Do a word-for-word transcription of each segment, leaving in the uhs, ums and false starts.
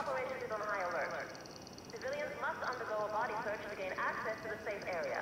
operation is on high alert. Civilians must undergo a body search to gain access to the safe area.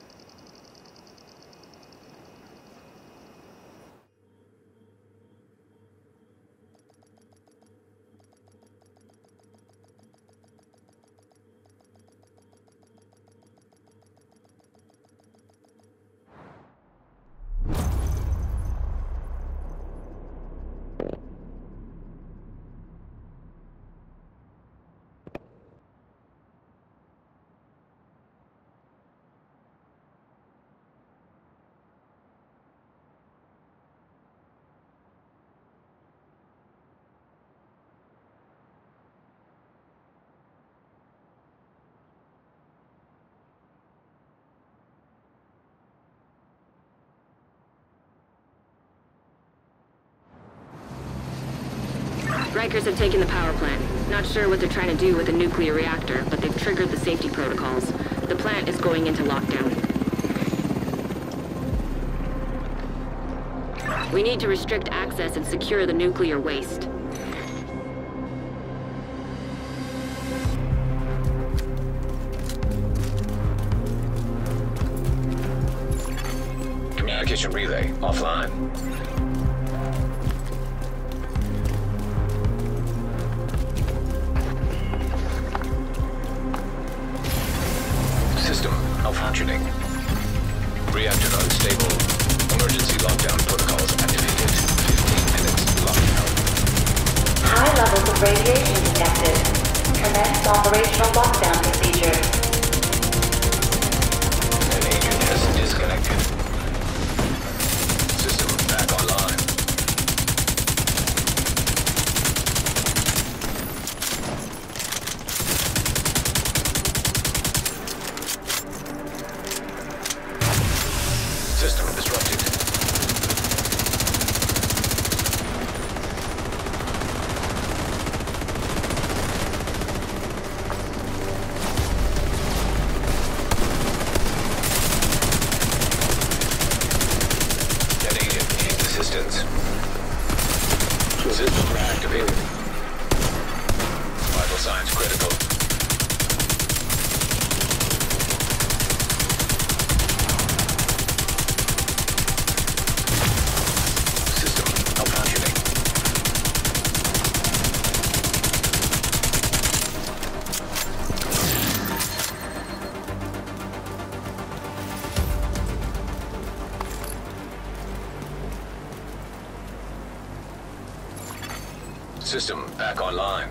Rikers have taken the power plant. Not sure what they're trying to do with the nuclear reactor, but they've triggered the safety protocols. The plant is going into lockdown. We need to restrict access and secure the nuclear waste. Communication relay offline. System malfunctioning. Reactor unstable. Emergency lockdown protocols activated. fifteen minutes lockdown. High levels of radiation detected. Commence operational lockdown procedure. An agent has disconnected. System back online. System disrupted. That agent needs assistance. System reactivated. Vital signs critical. System malfunctioning. System back online.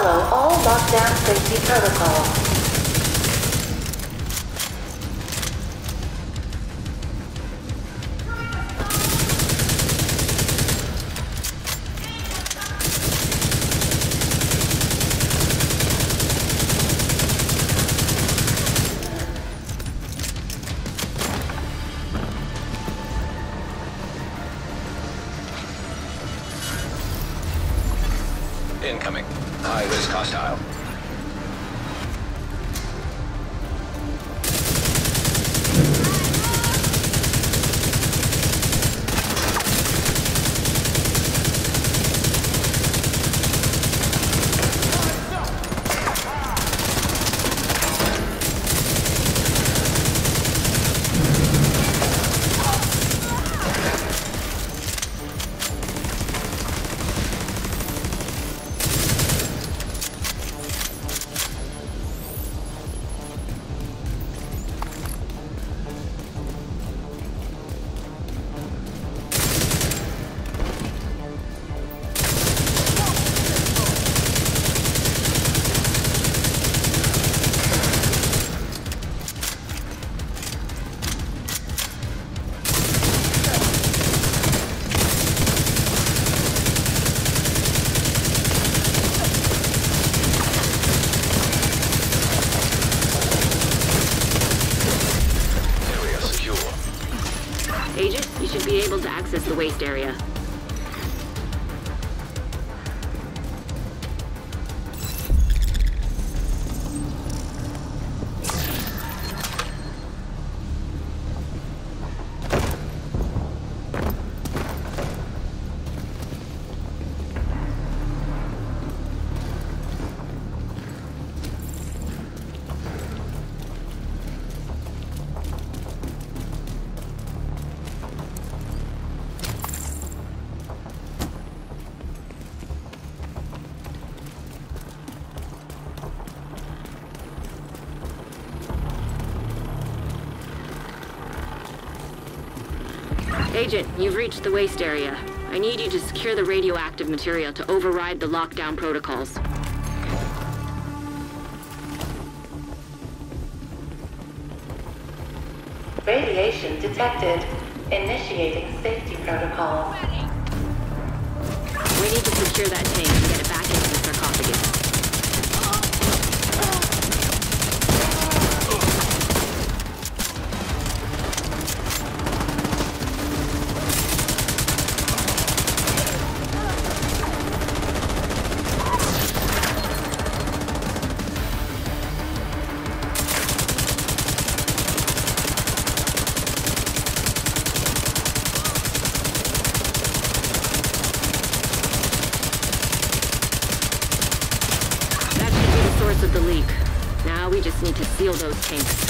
Follow all lockdown safety protocols. Incoming. High-risk hostile. Agent, you should be able to access the waste area. Agent, you've reached the waste area. I need you to secure the radioactive material to override the lockdown protocols. Radiation detected. Initiating safety protocol. We need to secure that tank and get it back into the sarcophagus. Of the leak. Now we just need to seal those tanks.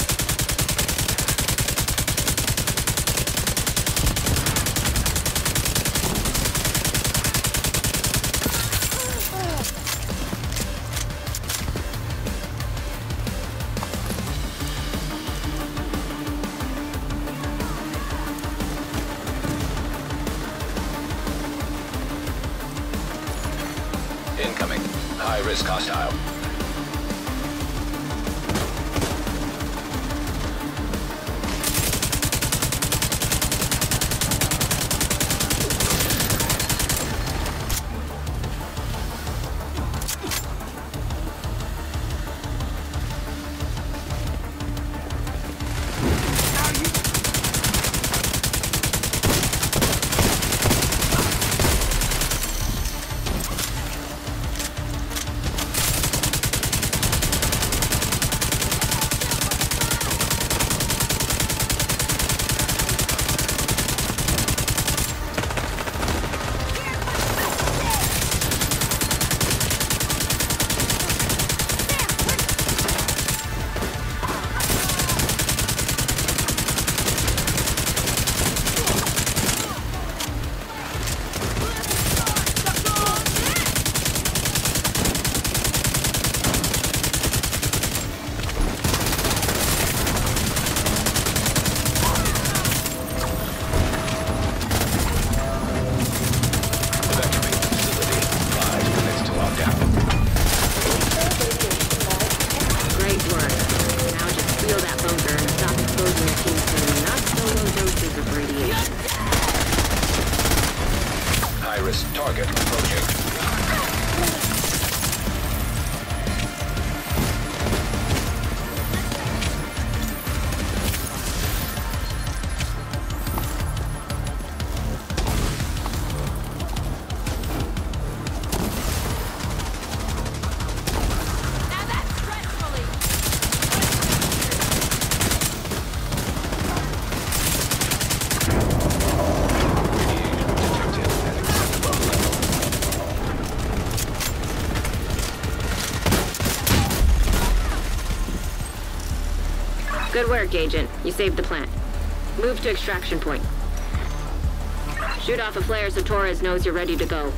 Incoming. High-risk hostile. Good work, Agent. You saved the plant. Move to extraction point. Shoot off a flare so Torres knows you're ready to go.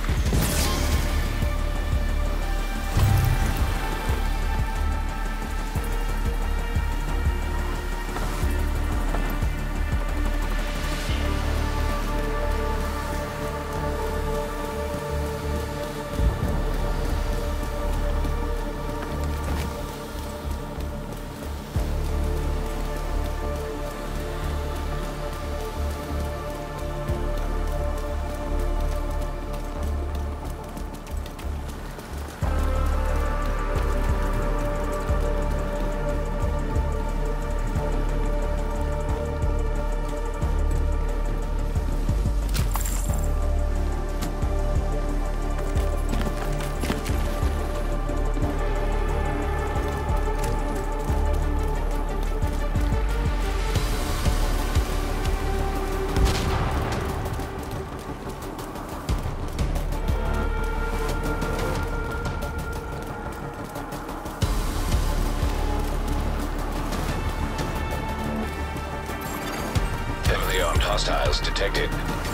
Hostiles detected.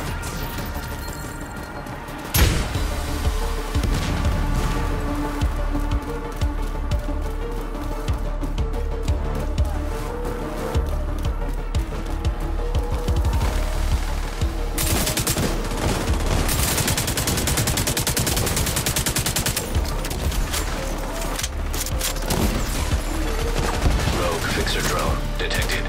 Rogue fixer drone detected.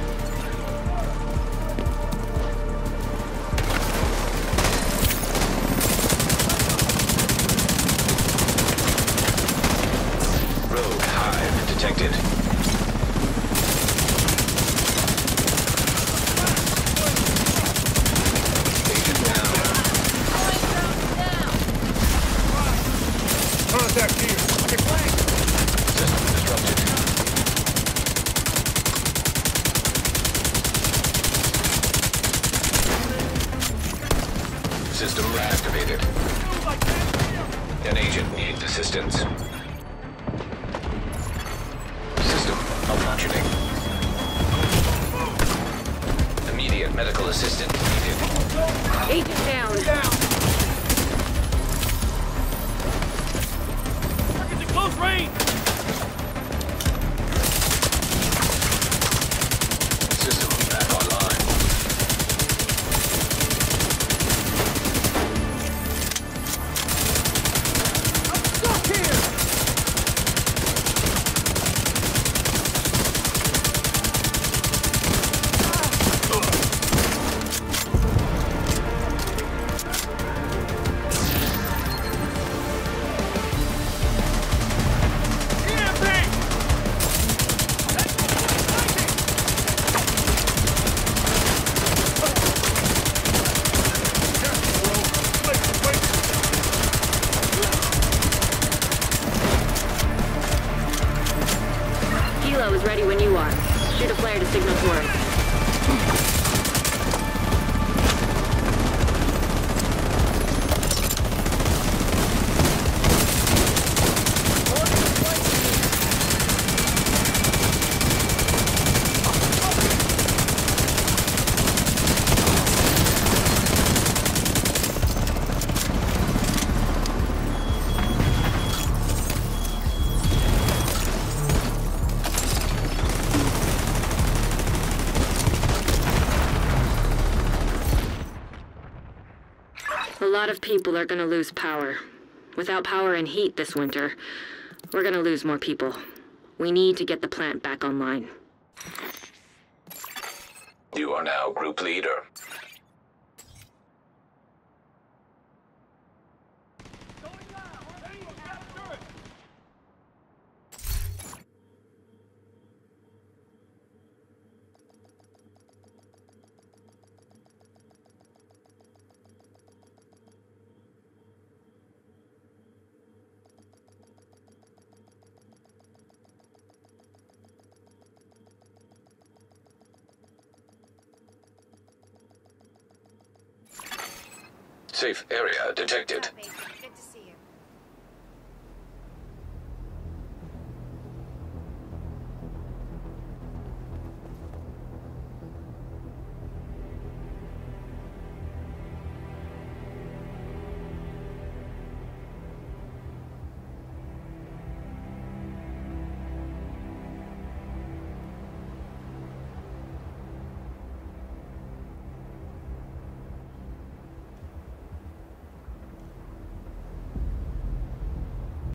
Detected. Agent down. Contact here. Okay, flank. System disrupted. System reactivated. An agent needs assistance. Malfunctioning. Immediate medical assistance needed. Agent down. Down. Target's in close range. System back online. I'm stuck here. Is ready when you are. Shoot a flare to signal Torres. A lot of people are gonna lose power. Without power and heat this winter, we're gonna lose more people. We need to get the plant back online. You are now group leader. Safe area detected.